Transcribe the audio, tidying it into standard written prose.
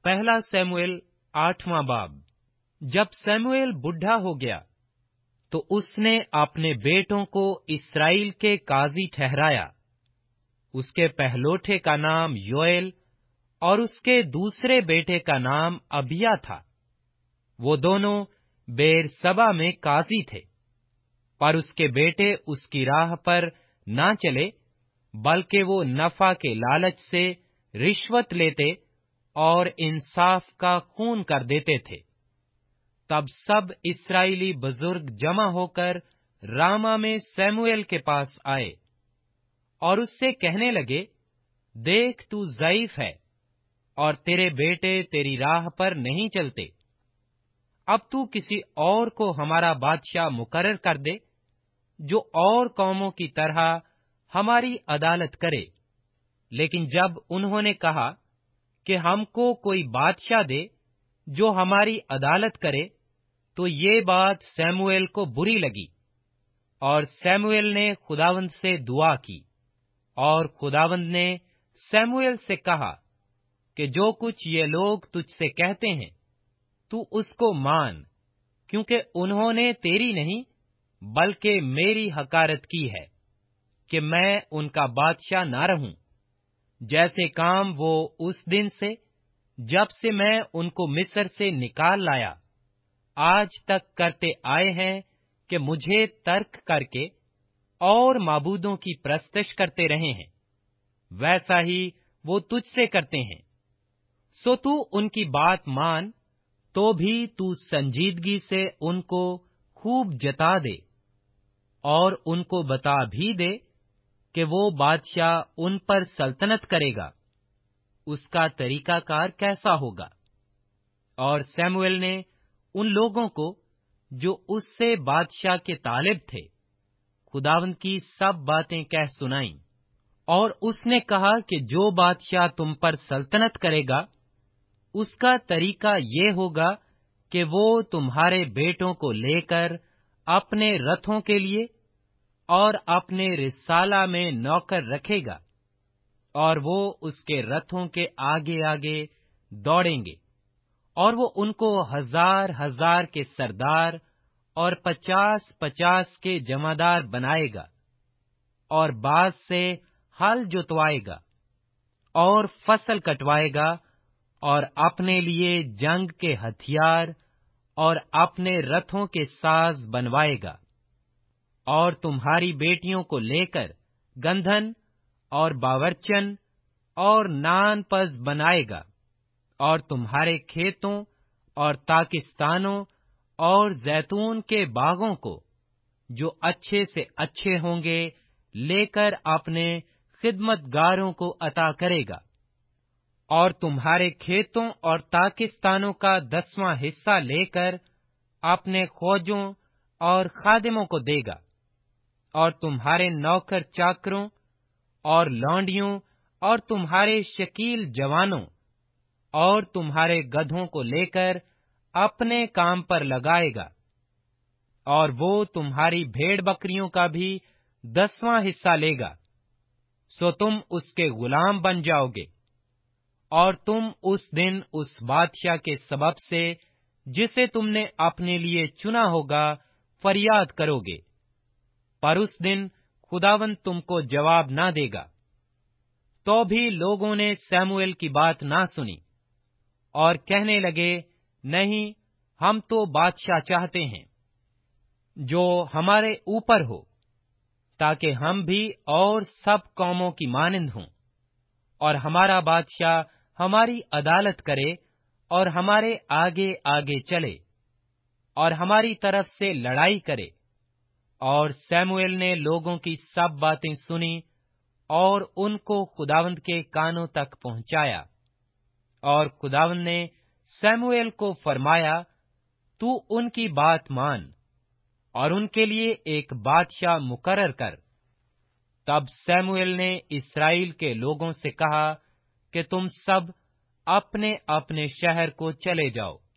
पहला सैमुएल 8वां बाब। जब सैमुएल बुढ़ा हो गया तो उसने अपने बेटों को इस्राएल के काजी ठहराया। उसके पहलोठे का नाम योएल और उसके दूसरे बेटे का नाम अबिया था। वो दोनों बेरसबा में काजी थे, पर उसके बेटे उसकी राह पर ना चले, बल्कि वो नफा के लालच से रिश्वत लेते और इंसाफ का खून कर देते थे। तब सब इस्राएली बुजुर्ग जमा होकर रामा में सैमुएल के पास आए और उससे कहने लगे, देख, तू ज़ईफ है और तेरे बेटे तेरी राह पर नहीं चलते। अब तू किसी और को हमारा बादशाह मुकर्रर कर दे, जो और कौमों की तरह हमारी अदालत करे। लेकिन जब उन्होंने कहा कि हमको कोई बादशाह दे जो हमारी अदालत करे, तो ये बात सैमुएल को बुरी लगी और सैमुएल ने खुदावंद से दुआ की। और खुदावंद ने सैमुएल से कहा कि जो कुछ ये लोग तुझसे कहते हैं, तू उसको मान, क्योंकि उन्होंने तेरी नहीं बल्कि मेरी हकारत की है कि मैं उनका बादशाह ना रहूं। जैसे काम वो उस दिन से, जब से मैं उनको मिस्र से निकाल लाया, आज तक करते आए हैं कि मुझे तर्क करके और माबूदों की परस्तिश करते रहे हैं, वैसा ही वो तुझसे करते हैं। सो तू उनकी बात मान, तो भी तू संजीदगी से उनको खूब जता दे और उनको बता भी दे कि वो बादशाह उन पर सल्तनत करेगा, उसका तरीकाकार कैसा होगा। और सैमुएल ने उन लोगों को जो उससे बादशाह के तालिब थे, खुदावंद की सब बातें कह सुनाईं। और उसने कहा कि जो बादशाह तुम पर सल्तनत करेगा, उसका तरीका ये होगा कि वो तुम्हारे बेटों को लेकर अपने रथों के लिए और अपने रिसाला में नौकर रखेगा, और वो उसके रथों के आगे आगे दौड़ेंगे, और वो उनको 1000-1000 के सरदार और 50-50 के जमादार बनाएगा, और बाज से हल जुतवाएगा और फसल कटवाएगा, और अपने लिए जंग के हथियार और अपने रथों के साज बनवाएगा। और तुम्हारी बेटियों को लेकर गंधन और बावरचन और नानपस बनाएगा, और तुम्हारे खेतों और ताकिस्तानों और जैतून के बागों को, जो अच्छे से अच्छे होंगे, लेकर अपने खिदमतगारों को अता करेगा। और तुम्हारे खेतों और ताकिस्तानों का 10वां हिस्सा लेकर अपने खोजों और खादिमों को देगा। और तुम्हारे नौकर चाकरों और लौंडियों और तुम्हारे शकील जवानों और तुम्हारे गधों को लेकर अपने काम पर लगाएगा। और वो तुम्हारी भेड़ बकरियों का भी 10वां हिस्सा लेगा। सो तुम उसके गुलाम बन जाओगे, और तुम उस दिन उस बादशाह के सबब से, जिसे तुमने अपने लिए चुना होगा, फरियाद करोगे। पर उस दिन खुदावंद तुमको जवाब ना देगा। तो भी लोगों ने सैमुएल की बात ना सुनी और कहने लगे, नहीं, हम तो बादशाह चाहते हैं जो हमारे ऊपर हो, ताकि हम भी और सब कौमों की मानिंद हों, और हमारा बादशाह हमारी अदालत करे और हमारे आगे आगे चले और हमारी तरफ से लड़ाई करे। और सैमुएल ने लोगों की सब बातें सुनी और उनको खुदावंद के कानों तक पहुंचाया। और खुदावंद ने सैमुएल को फरमाया, तू उनकी बात मान और उनके लिए एक बादशाह मुकर्रर कर। तब सैमुएल ने इस्राएल के लोगों से कहा कि तुम सब अपने अपने शहर को चले जाओ।